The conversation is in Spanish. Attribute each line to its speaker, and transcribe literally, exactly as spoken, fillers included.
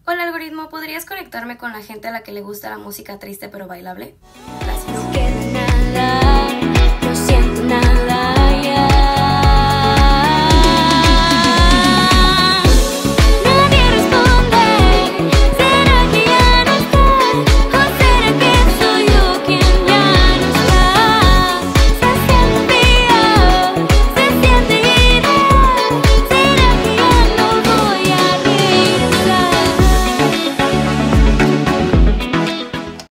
Speaker 1: Hola algoritmo, ¿podrías conectarme con la gente a la que le gusta la música triste pero bailable? Gracias.
Speaker 2: Lo que